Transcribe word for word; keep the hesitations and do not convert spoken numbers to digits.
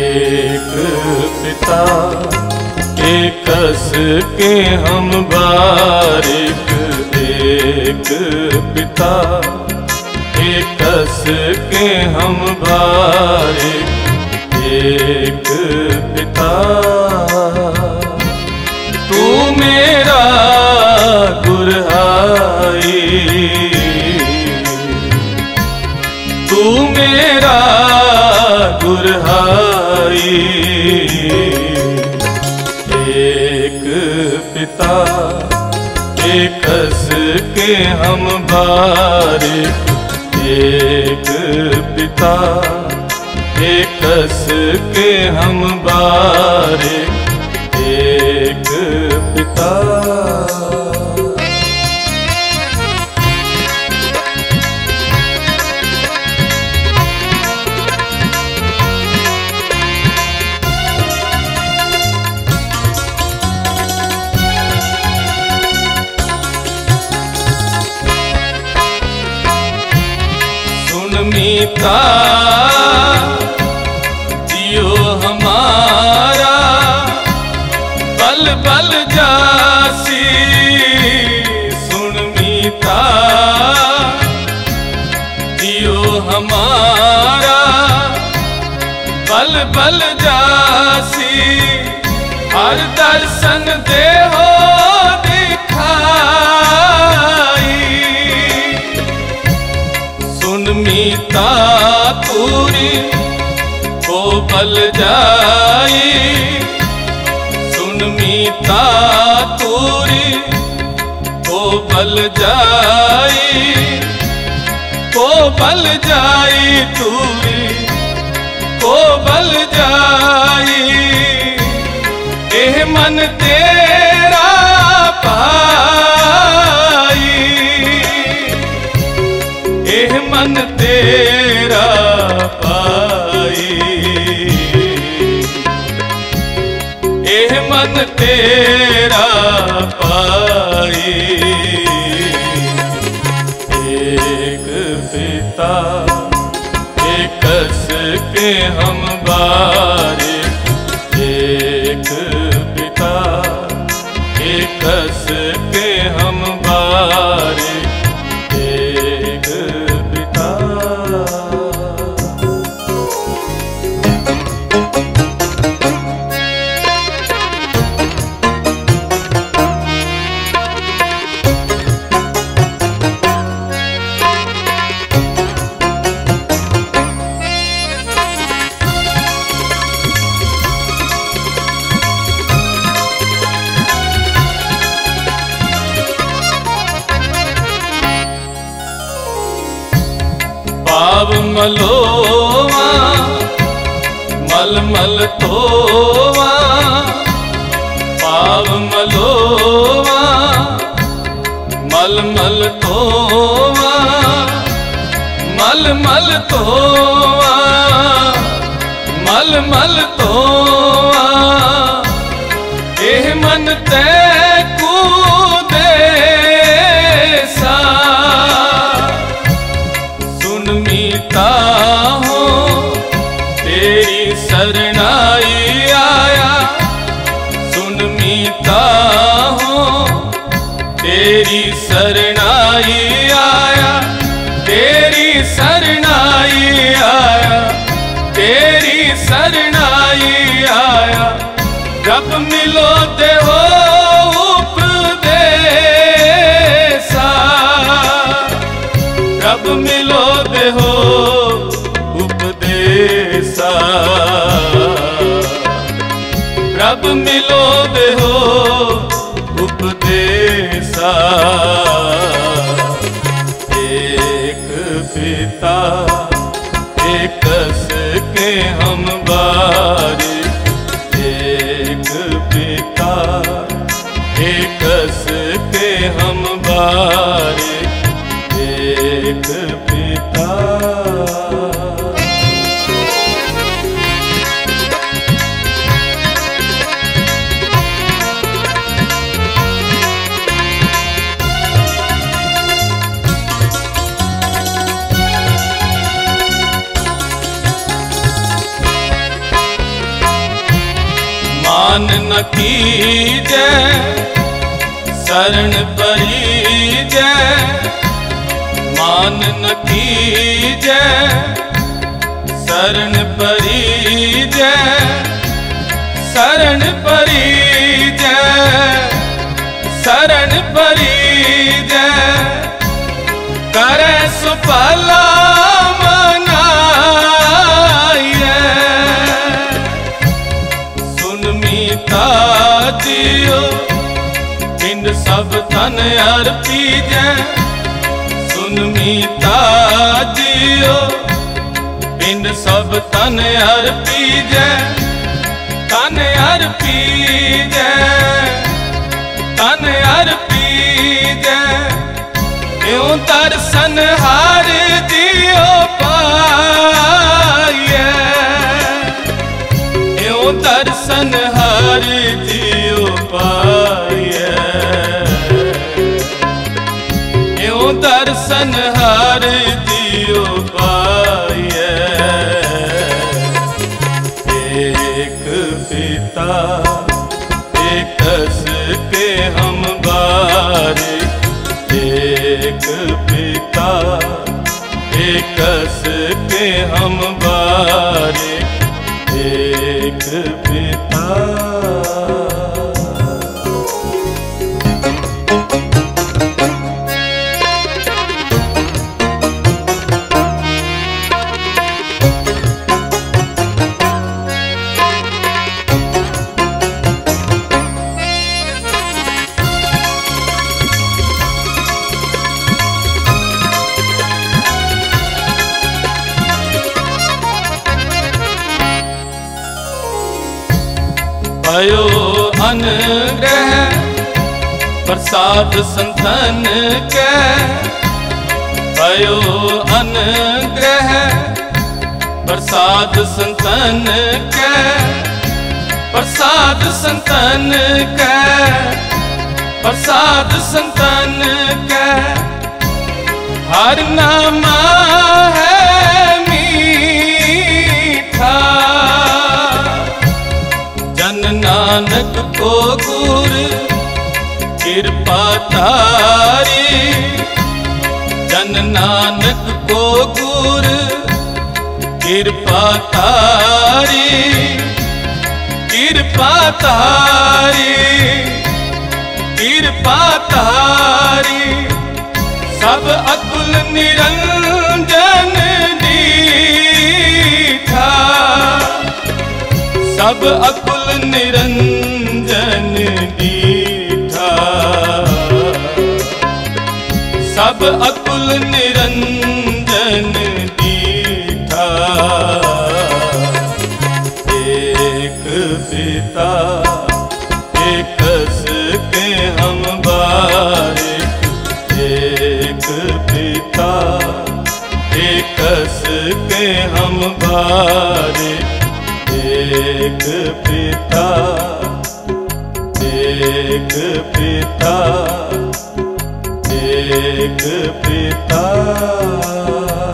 एक पिता एक कस के हम बारिक, एक पिता एक कस के हम बारिक, एक पिता तू मेरा गुरहाई, तू मेरा गुरहाई। एक पिता एक कस के हम बारिक, एक पिता एक कस के हम बारिक, एक पिता मीता जियो हमारा बल बल जासी, सुन मीता जियो हमारा बल बल जासी, हर दर्शन दे हो मीता पूरी को बल जाई, सुन मीता पूरी को बल जाई, को बल जाई तूरी को बल जाई। एह मन तेरा पाई, एह मन तेरा पाई, एह मन तेरा पाई। एक पिता एक कस के हम बारिक, एक पिता एक कस के हम बारिक, एक पिता पाव मलोवा मल मल तोवा, पाव मलोवा मल मल तोवा, मल मल तोवा मल मल तोवा। एह मन ते कूदे सा, मीता हो तेरी शरणाई आया, सुन मीता हो तेरी शरणाई आया, तेरी शरणाई आया, तेरी शरणाई आया। रब मिलो दे हो रब मिलो दे हो उपदेसा, रब मिलो दे हो उपदेसा। एक पिता एक कस के हम बारिक, एक पिता एक कस के हम बारिक, एक पिता न कीजै शरण परीजै, मान न कीजै शरण परीजै, शरण परीजै, शरण परीजै, करे सुफला जियो पिंड सब तन अर्पीजै, सुन मीता जियो पिंड सब तन अर्पीजै, तन अर्पीजै, तन अर्पीजै, क्यों दर्शन हार दियो पाइए, क्यों दर्शन हार दियो पाइए, क्यों दर्शन हार दियो पाइए। एक पिता एकस के हम बारे, एक पिता एकस के हम बारे, एक पिता। भयो अनुग्रह प्रसाद संतन के, भयो अनुग्रह प्रसाद संतन के, प्रसाद संतन के, प्रसाद संतन के, हर नामा है मीठा, जन नानक को गुर कृपा तारी, जन नानक को गुर कृपा तारी, कृपा तारी, कृपा तारी, सब अकुल निरंजन दीठा, सब अकुल निरंजन दीठा, सब अकुल निरंजन दीठा। एक पिता एकस के हम बारे, एक पिता एकस के हम बारे, एक पिता एक पिता एक पिता।